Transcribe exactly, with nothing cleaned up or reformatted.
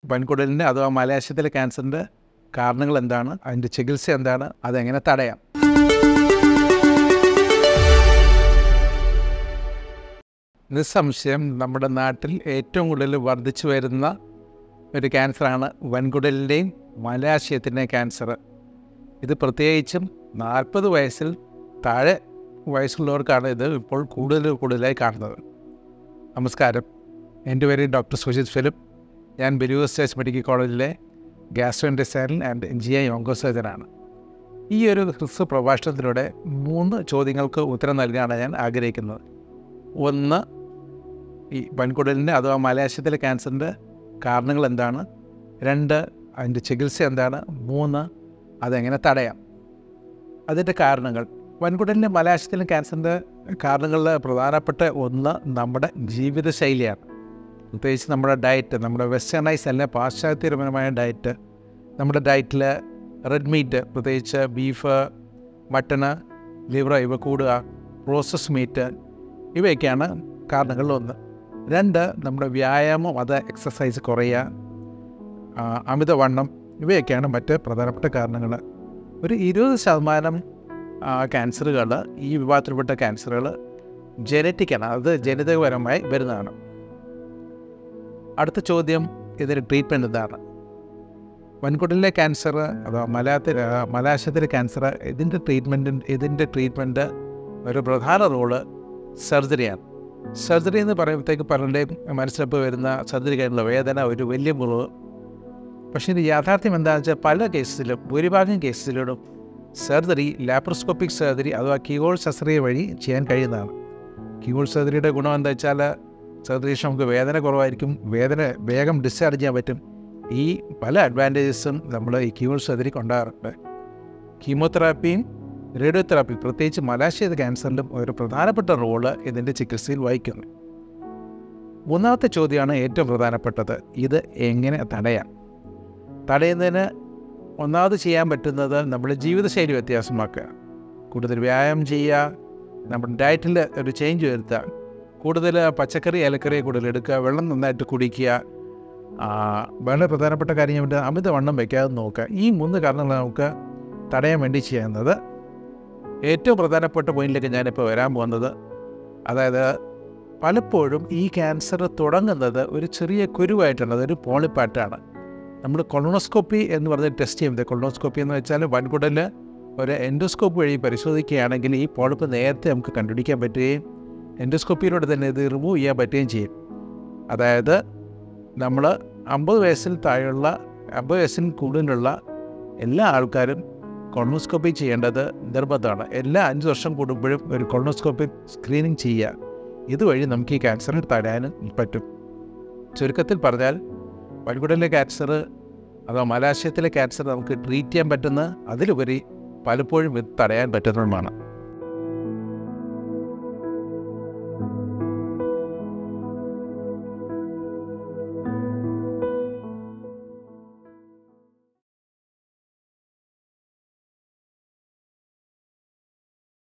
വൻകുടലിൻ്റെ അഥവാ മലാശയത്തിലെ ക്യാൻസറിൻ്റെ കാരണങ്ങൾ എന്താണ്, അതിൻ്റെ ചികിത്സ എന്താണ്, അതെങ്ങനെ തടയാം? നിസ്സംശയം നമ്മുടെ നാട്ടിൽ ഏറ്റവും കൂടുതൽ വർദ്ധിച്ചു വരുന്ന ഒരു ക്യാൻസറാണ് വൻകുടലിൻ്റെയും മലാശയത്തിൻ്റെയും ക്യാൻസർ. ഇത് പ്രത്യേകിച്ചും നാൽപ്പത് വയസ്സിൽ താഴെ വയസ്സുള്ളവർക്കാണ് ഇത് ഇപ്പോൾ കൂടുതൽ കൂടുതലായി കാണുന്നത്. നമസ്കാരം, എൻ്റെ പേര് ഡോക്ടർ സുജിത് ഫിലിപ്പ്. ഞാൻ ബിലൂർ സ്റ്റേറ്റ് മെഡിക്കൽ കോളേജിലെ ഗ്യാസ്ട്രോഇൻറ്റെസ്റ്റൈനൽ ആൻഡ് ജി ഐ ഓങ്കോസർജനാണ്. ഈ ഒരു ഹ്രസ്വ പ്രഭാഷണത്തിലൂടെ മൂന്ന് ചോദ്യങ്ങൾക്ക് ഉത്തരം നൽകാനാണ് ഞാൻ ആഗ്രഹിക്കുന്നത്. ഒന്ന്, ഈ വൻകുടലിൻ്റെ അഥവാ മലാശയത്തിലെ ക്യാൻസറിൻ്റെ കാരണങ്ങൾ എന്താണ്? രണ്ട്, അതിൻ്റെ ചികിത്സ എന്താണ്? മൂന്ന്, അതെങ്ങനെ തടയാം? അതിൻ്റെ കാരണങ്ങൾ. വൻകുടലിൻ്റെ മലാശയത്തിലെ ക്യാൻസറിൻ്റെ കാരണങ്ങളിൽ പ്രധാനപ്പെട്ട ഒന്ന് നമ്മുടെ ജീവിതശൈലിയാണ്. പ്രത്യേകിച്ച് നമ്മുടെ ഡയറ്റ്, നമ്മുടെ വെസ്റ്റേണൈസ് അല്ല പാശ്ചാത്യപരമായ ഡയറ്റ്. നമ്മുടെ ഡയറ്റിൽ റെഡ് മീറ്റ്, പ്രത്യേകിച്ച് ബീഫ്, മട്ടണ്, ലിവർ ഇവ കൂടുക, പ്രോസസ് മീറ്റ്, ഇവയൊക്കെയാണ് കാരണങ്ങളിലൊന്ന്. രണ്ട്, നമ്മുടെ വ്യായാമം, അത് എക്സസൈസ് കുറയുക, അമിതവണ്ണം, ഇവയൊക്കെയാണ് മറ്റ് പ്രധാനപ്പെട്ട കാരണങ്ങൾ. ഒരു ഇരുപത് ശതമാനം ക്യാൻസറുകൾ, ഈ വിഭാഗത്തിൽപ്പെട്ട ക്യാൻസറുകൾ ജനറ്റിക്കാണ്, അത് ജനിതകപരമായി വരുന്നതാണ്. അടുത്ത ചോദ്യം, ഇതിൻ്റെ ട്രീറ്റ്മെൻറ്റ് എന്താണ്? വൻകുടലിലെ ക്യാൻസർ അഥവാ മലാത്തിൽ മലാശയത്തിലെ ക്യാൻസർ, ഇതിൻ്റെ ട്രീറ്റ്മെൻറ്റ് ഇതിൻ്റെ ട്രീറ്റ്മെൻറ്റ് ഒരു പ്രധാന റോള് സർജറിയാണ്. സർജറി എന്ന് പറയുമ്പോഴത്തേക്ക് പലരുടെയും മനസ്സിലിപ്പോൾ വരുന്ന സർജറി കഴിഞ്ഞുള്ള വേദന, ഒരു വലിയ മുറിവ്. പക്ഷേ ഇത് യാഥാർത്ഥ്യം എന്താണെന്ന് വെച്ചാൽ പല കേസിലും, ഭൂരിഭാഗം കേസിലും സർജറി ലാപ്രോസ്കോപ്പിക് സർജറി അഥവാ കീഹോൾ ശസ്ത്രക്രിയ വഴി ചെയ്യാൻ കഴിയുന്നതാണ്. കീഹോൾ സർജറിയുടെ ഗുണം എന്താ വെച്ചാൽ സർജറി ശേഷം നമുക്ക് വേദന കുറവായിരിക്കും, വേദന വേഗം ഡിസ്ചാർജ് ചെയ്യാൻ പറ്റും. ഈ പല അഡ്വാൻറ്റേജസും നമ്മൾ ഈ കീഹോൾ സർജറിക്ക് ഉണ്ടാകാറുണ്ട്. കീമോതെറാപ്പിയും റേഡിയോതെറാപ്പി, പ്രത്യേകിച്ച് മലാശയ ക്യാൻസറിലും ഒരു പ്രധാനപ്പെട്ട റോള് ഇതിൻ്റെ ചികിത്സയിൽ വഹിക്കുന്നു. മൂന്നാമത്തെ ചോദ്യമാണ് ഏറ്റവും പ്രധാനപ്പെട്ടത്, ഇത് എങ്ങനെ തടയാം? തടയുന്നതിന് ഒന്നാമത് ചെയ്യാൻ പറ്റുന്നത് നമ്മുടെ ജീവിതശൈലി വ്യത്യാസമാക്കുക, കൂടുതൽ വ്യായാമം ചെയ്യുക, നമ്മുടെ ഡയറ്റിൽ ഒരു ചേഞ്ച് വരുത്തുക, കൂടുതൽ പച്ചക്കറി ഇലക്കറി കൂടുതൽ എടുക്കുക, വെള്ളം നന്നായിട്ട് കുടിക്കുക, വളരെ പ്രധാനപ്പെട്ട കാര്യം വേണ്ടി അമിതവണ്ണം വയ്ക്കാതെ നോക്കുക. ഈ മൂന്ന് കാരണങ്ങൾ നമുക്ക് തടയാൻ വേണ്ടി ചെയ്യുന്നത്. ഏറ്റവും പ്രധാനപ്പെട്ട പോയിന്റിലേക്ക് ഞാനിപ്പോൾ വരാൻ പോകുന്നത്, അതായത് പലപ്പോഴും ഈ ക്യാൻസർ തുടങ്ങുന്നത് ഒരു ചെറിയ കുരുവായിട്ടാണ്, അതൊരു പോളിപ്പായിട്ടാണ്. നമ്മൾ കൊളോണോസ്കോപ്പി എന്ന് പറഞ്ഞ് ടെസ്റ്റ് ചെയ്യുന്നത്, കൊളോണോസ്കോപ്പി എന്ന് വെച്ചാൽ വൻകുടലിൽ ഒരു എൻഡോസ്കോപ്പ് വഴി പരിശോധിക്കുകയാണെങ്കിൽ ഈ പോളിപ്പ് നേരത്തെ നമുക്ക് കണ്ടുപിടിക്കാൻ പറ്റുകയും എൻഡോസ്കോപ്പിയിലൂടെ തന്നെ ഇത് റിമൂവ് ചെയ്യാൻ പറ്റുകയും ചെയ്യും. അതായത് നമ്മൾ അമ്പത് വയസ്സിൽ താഴെയുള്ള അമ്പത് വയസ്സിൽ കൂടുതലുള്ള എല്ലാ ആൾക്കാരും കൊളോണോസ്കോപ്പി ചെയ്യേണ്ടത് നിർബന്ധമാണ്. എല്ലാ അഞ്ച് വർഷം കൂടുമ്പോഴും ഒരു കൊളോണോസ്കോപ്പി സ്ക്രീനിങ് ചെയ്യുക. ഇതുവഴി നമുക്ക് ഈ ക്യാൻസറിന് തടയാനും പറ്റും. ചുരുക്കത്തിൽ പറഞ്ഞാൽ വൻകുടലിലെ ക്യാൻസർ അഥവാ മലാശയത്തിലെ ക്യാൻസർ നമുക്ക് ട്രീറ്റ് ചെയ്യാൻ പറ്റുന്ന, അതിലുപരി പലപ്പോഴും ഇത് തടയാൻ പറ്റുന്നതുമാണ്.